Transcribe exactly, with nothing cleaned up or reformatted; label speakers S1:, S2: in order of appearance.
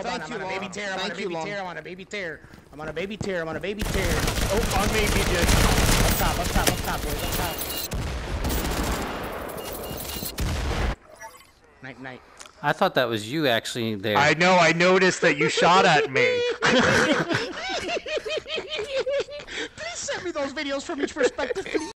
S1: Thank
S2: I'm
S1: you,
S2: on a baby
S1: Long.
S2: tear. I'm on a
S1: Thank you,
S2: baby
S1: Long.
S2: tear. I'm on a baby tear. I'm on a baby tear. I'm on a baby tear.
S3: Oh, on me, B J.
S2: Up top, up top, up top, boys. Up top. Night, night.
S4: I thought that was you actually there.
S3: I know, I noticed that you shot at me.
S2: Please send me those videos from each perspective, please.